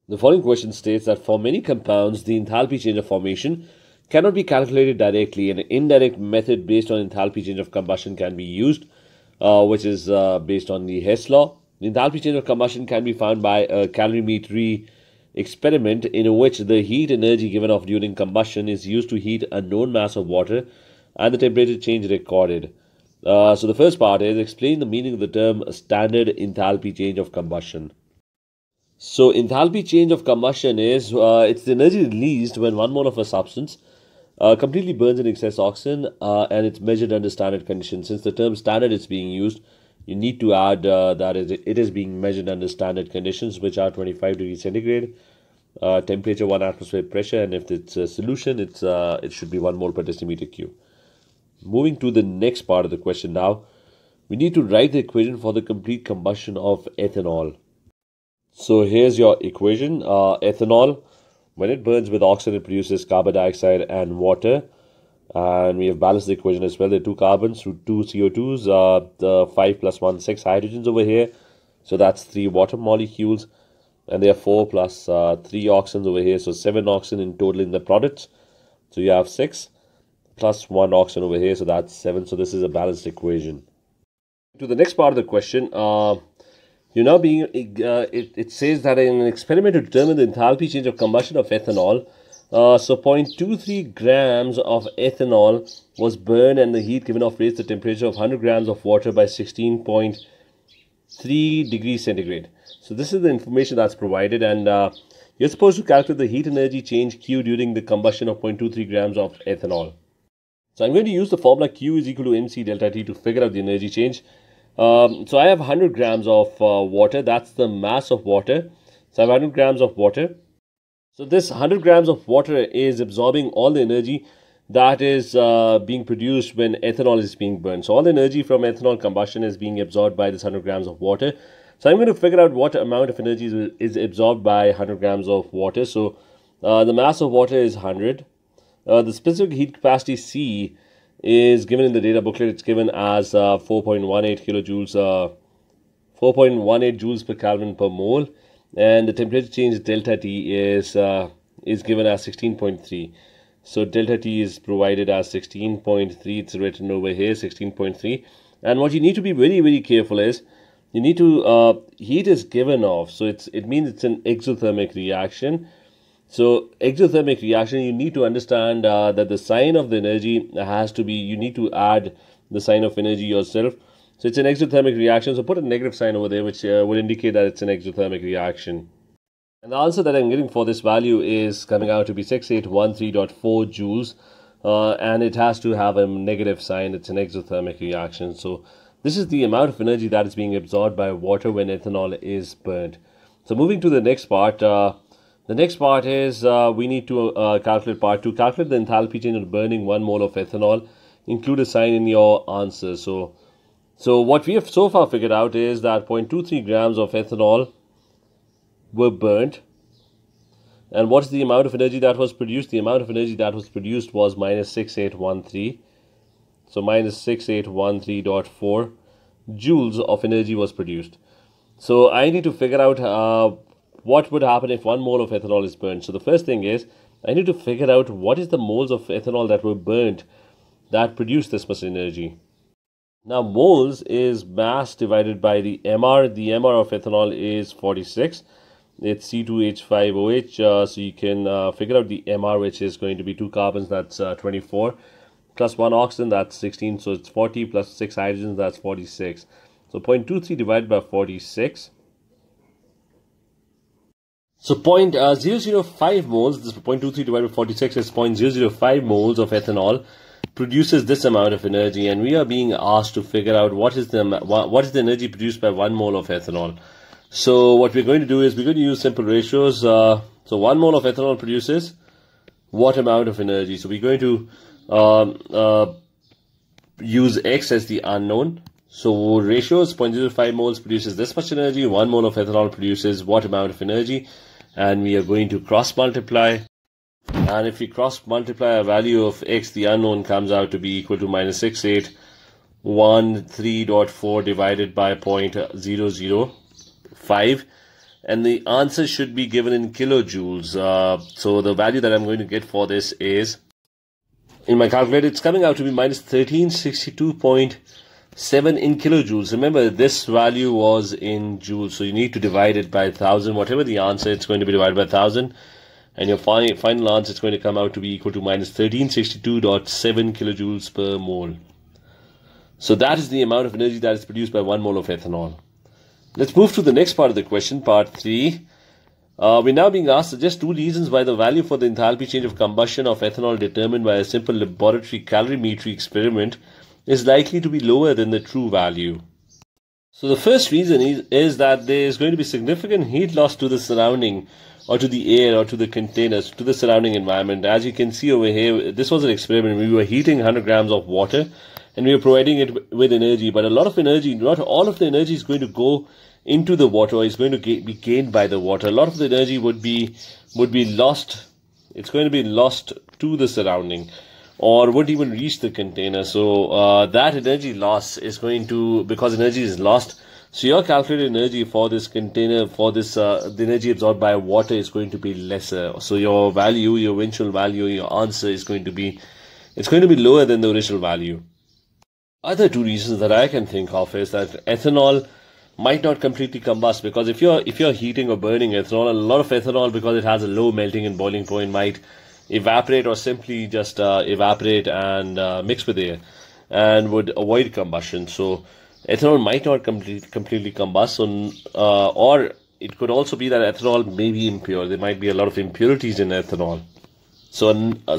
The following question states that for many compounds, the enthalpy change of formation cannot be calculated directly. An indirect method based on enthalpy change of combustion can be used, which is based on the Hess Law. The enthalpy change of combustion can be found by a calorimetry experiment in which the heat energy given off during combustion is used to heat a known mass of water and the temperature change recorded. So the first part is explain the meaning of the term standard enthalpy change of combustion. So enthalpy change of combustion is it's the energy released when 1 mole of a substance completely burns in excess oxygen and it's measured under standard conditions. Since the term standard is being used, you need to add that it is being measured under standard conditions, which are 25 degrees centigrade, temperature 1 atmospheric pressure, and if it's a solution, it should be 1 mole per decimeter cube. Moving to the next part of the question now, we need to write the equation for the complete combustion of ethanol. So here's your equation. Ethanol, when it burns with oxygen, it produces carbon dioxide and water. And we have balanced the equation as well. There are 2 carbons through 2 CO2s, the 5 plus 1, 6 hydrogens over here. So that's 3 water molecules. And there are 4 plus 3 oxygens over here. So 7 oxygen in total in the products. So you have 6 plus 1 oxygen over here. So that's 7. So this is a balanced equation. To the next part of the question, it says that in an experiment to determine the enthalpy change of combustion of ethanol, so 0.23 grams of ethanol was burned and the heat given off raised the temperature of 100 grams of water by 16.3 degrees centigrade. So this is the information that's provided, and you're supposed to calculate the heat energy change Q during the combustion of 0.23 grams of ethanol. So I'm going to use the formula Q is equal to mc delta T to figure out the energy change. So I have 100 grams of water. That's the mass of water. So I have 100 grams of water. So this 100 grams of water is absorbing all the energy that is being produced when ethanol is being burned. So all the energy from ethanol combustion is being absorbed by this 100 grams of water. So I'm going to figure out what amount of energy is absorbed by 100 grams of water. So the mass of water is 100. The specific heat capacity C is given in the data booklet. It's given as 4.18 kilojoules, 4.18 joules per Kelvin per mole, and the temperature change delta T is given as 16.3. So delta T is provided as 16.3. It's written over here 16.3. And what you need to be very, very careful is you need to heat is given off. So it means it's an exothermic reaction. So exothermic reaction, you need to understand that the sign of the energy has to be, you need to add the sign of energy yourself. So it's an exothermic reaction. So put a negative sign over there, which would indicate that it's an exothermic reaction. And the answer that I'm getting for this value is coming out to be 6813.4 joules. And it has to have a negative sign. It's an exothermic reaction. So this is the amount of energy that is being absorbed by water when ethanol is burnt. So moving to the next part. The next part is we need to calculate part 2. Calculate the enthalpy change of burning 1 mole of ethanol. Include a sign in your answer. So what we have so far figured out is that 0.23 grams of ethanol were burnt. And what is the amount of energy that was produced? The amount of energy that was produced was minus 6813. So minus 6813.4 joules of energy was produced. So I need to figure out what would happen if 1 mole of ethanol is burnt. So the first thing is I need to figure out what is the moles of ethanol that were burnt that produced this much energy. Now moles is mass divided by the MR. The MR of ethanol is 46. It's C2H5OH. So you can figure out the MR, which is going to be 2 carbons, that's 24, plus 1 oxygen, that's 16. So it's 40 plus 6 hydrogens, that's 46. So 0.23 divided by 46. So 0.005 moles, this 0.23 divided by 46 is 0.005 moles of ethanol produces this amount of energy, and we are being asked to figure out what is the energy produced by 1 mole of ethanol. So what we're going to do is we're going to use simple ratios. So 1 mole of ethanol produces what amount of energy? So we're going to use X as the unknown. So ratios, 0.05 moles produces this much energy, 1 mole of ethanol produces what amount of energy, and we are going to cross multiply. And if we cross multiply a value of X, the unknown comes out to be equal to minus 6813.4 divided by 0.005. and the answer should be given in kilojoules. So the value that I'm going to get for this is, in my calculator, it's coming out to be minus 1362.7 in kilojoules. Remember, this value was in joules, so you need to divide it by 1,000. Whatever the answer, it's going to be divided by 1,000. And your final answer is going to come out to be equal to minus 1362.7 kilojoules per mole. So that is the amount of energy that is produced by 1 mole of ethanol. Let's move to the next part of the question, part 3. We're now being asked to suggest 2 reasons why the value for the enthalpy change of combustion of ethanol determined by a simple laboratory calorimetry experiment is likely to be lower than the true value. So the first reason is that there is going to be significant heat loss to the surrounding, or to the air, or to the containers, to the surrounding environment. As you can see over here, this was an experiment. We were heating 100 grams of water and we were providing it with energy, but a lot of energy, not all of the energy is going to go into the water, or is going to be gained by the water. A lot of the energy would be lost. It's going to be lost to the surrounding, or wouldn't even reach the container. So that energy loss is going to, because energy is lost, so your calculated energy for this container, for this the energy absorbed by water is going to be lesser. So your value, your eventual value, your answer is going to be, it's going to be lower than the original value. Other 2 reasons that I can think of is that ethanol might not completely combust, because if you're heating or burning ethanol, a lot of ethanol, because it has a low melting and boiling point, might evaporate, or simply just evaporate and mix with air, and would avoid combustion. So ethanol might not completely combust, or it could also be that ethanol may be impure. There might be a lot of impurities in ethanol. So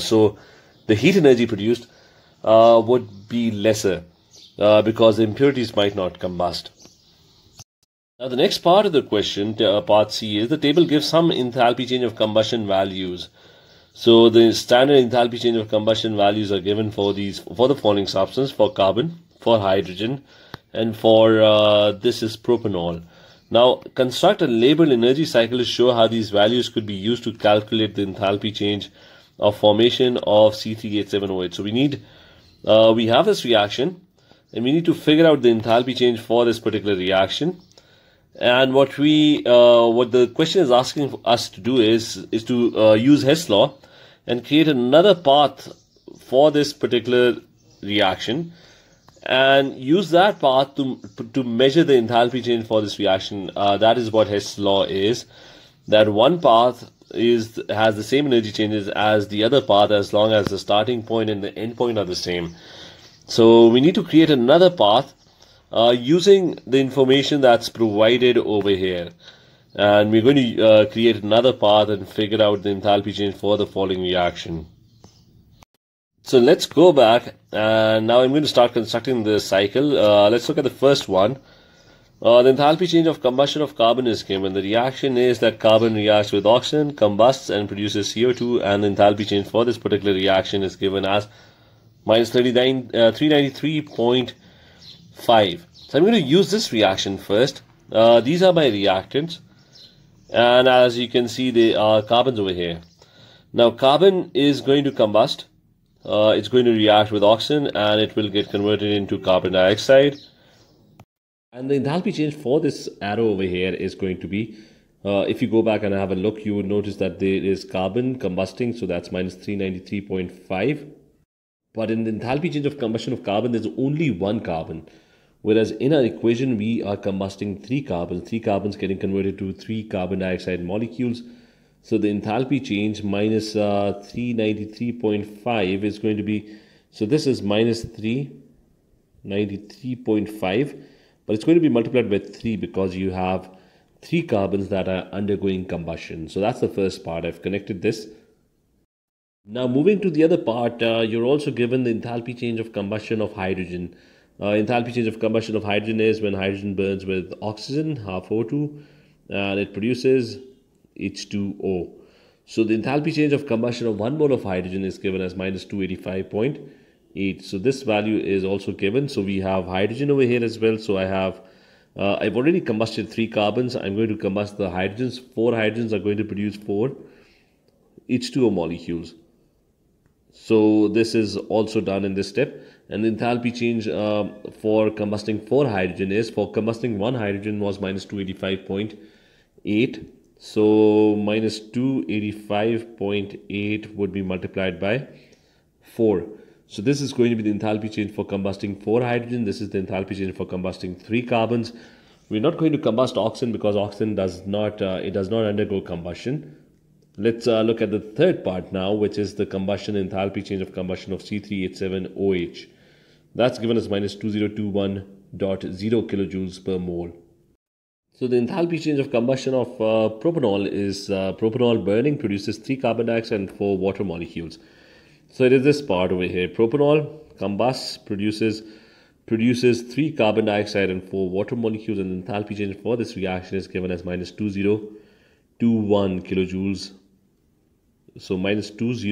the heat energy produced would be lesser because the impurities might not combust. Now the next part of the question, part C, is the table gives some enthalpy change of combustion values. So the standard enthalpy change of combustion values are given for the following substance: for carbon, for hydrogen, and for this is propanol. Now construct a labeled energy cycle to show how these values could be used to calculate the enthalpy change of formation of C3H7OH. So we have this reaction, and we need to figure out the enthalpy change for this particular reaction. And what the question is asking us to do is to use Hess Law and create another path for this particular reaction, and use that path to measure the enthalpy change for this reaction. That is what Hess Law is. That one path has the same energy changes as the other path, as long as the starting point and the end point are the same. So we need to create another path using the information that's provided over here, and we're going to create another path and figure out the enthalpy change for the following reaction. So let's go back, and now I'm going to start constructing the cycle. Let's look at the first one. The enthalpy change of combustion of carbon is given. The reaction is that carbon reacts with oxygen, combusts, and produces CO2, and the enthalpy change for this particular reaction is given as minus 393.5. So I'm going to use this reaction first. These are my reactants, and as you can see, they are carbons over here. Now carbon is going to combust. It's going to react with oxygen, and it will get converted into carbon dioxide. And the enthalpy change for this arrow over here is going to be, if you go back and have a look, you would notice that there is carbon combusting, so that's minus 393.5. But in the enthalpy change of combustion of carbon, there's only one carbon. Whereas in our equation, we are combusting 3 carbons. 3 carbons getting converted to 3 carbon dioxide molecules. So the enthalpy change minus 393.5 is going to be, so this is minus 393.5, but it's going to be multiplied by 3 because you have 3 carbons that are undergoing combustion. So that's the first part. I've connected this. Now moving to the other part, you're also given the enthalpy change of combustion of hydrogen. Enthalpy change of combustion of hydrogen is when hydrogen burns with oxygen, half O2, and it produces H2O. So the enthalpy change of combustion of 1 mole of hydrogen is given as minus 285.8. So this value is also given. So we have hydrogen over here as well. So I've already combusted 3 carbons. I'm going to combust the hydrogens. 4 hydrogens are going to produce 4 H2O molecules. So this is also done in this step. And the enthalpy change for combusting 4 hydrogen is, for combusting 1 hydrogen was minus 285.8. 8. So minus 285.8 would be multiplied by 4. So this is going to be the enthalpy change for combusting 4 hydrogen. This is the enthalpy change for combusting 3 carbons. We're not going to combust oxygen because oxygen does not undergo combustion. Let's look at the third part now, which is the combustion enthalpy change of combustion of C3H7OH. That's given as minus 2021.0 kilojoules per mole. So the enthalpy change of combustion of propanol is propanol burning produces 3 carbon dioxide and 4 water molecules. So it is this part over here. Propanol combusts, produces 3 carbon dioxide and 4 water molecules, and the enthalpy change for this reaction is given as minus 2021 kilojoules. So minus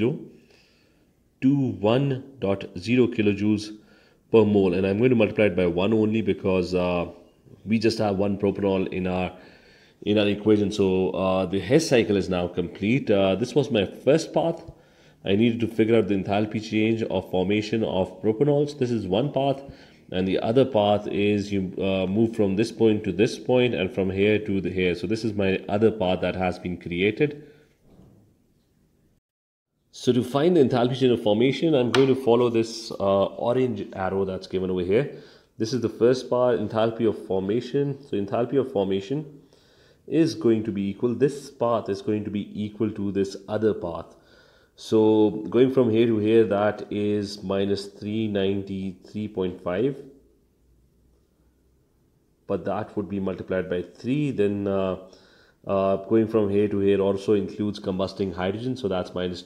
2021.0 kilojoules per mole, and I'm going to multiply it by 1 only because we just have one propanol in our equation. So the Hess cycle is now complete. This was my first path. I needed to figure out the enthalpy change of formation of propanols. This is one path, and the other path is you move from this point to this point and from here to here. So this is my other path that has been created. So to find the enthalpy change of formation, I'm going to follow this orange arrow that's given over here. This is the first part, enthalpy of formation. So enthalpy of formation is going to be equal, this path is going to be equal to this other path. So going from here to here, that is minus 393.5. But that would be multiplied by 3. Then going from here to here also includes combusting hydrogen. So that's minus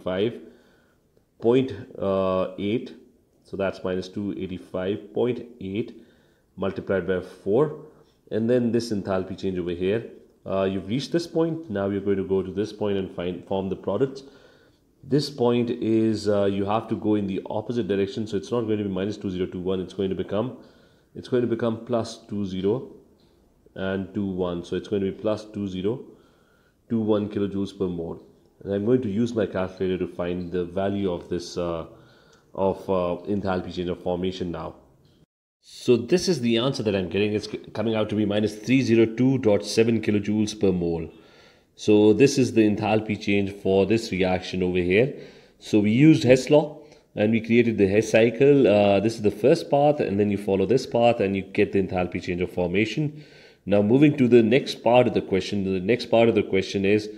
285.8. So that's minus 285.8 multiplied by 4. And then this enthalpy change over here. You've reached this point. Now you're going to go to this point and form the products. This point is you have to go in the opposite direction. So it's not going to be minus 2021. It's going to become plus 20 and 21. So it's going to be plus 2021 kilojoules per mole. And I'm going to use my calculator to find the value of this enthalpy change of formation now. So this is the answer that I'm getting. It's coming out to be minus 302.7 kilojoules per mole. So this is the enthalpy change for this reaction over here. So we used Hess Law and we created the Hess cycle. This is the first path, and then you follow this path and you get the enthalpy change of formation. Now moving to the next part of the question. The next part of the question is,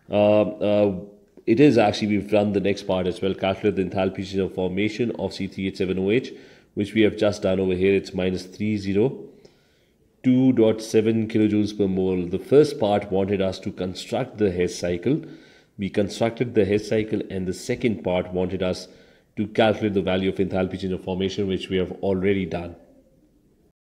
it is actually, we've done the next part as well. Calculate the enthalpy change of formation of C3H7OH, which we have just done over here. It's minus 302.7 kilojoules per mole. The first part wanted us to construct the Hess cycle. We constructed the Hess cycle, and the second part wanted us to calculate the value of enthalpy change of formation, which we have already done.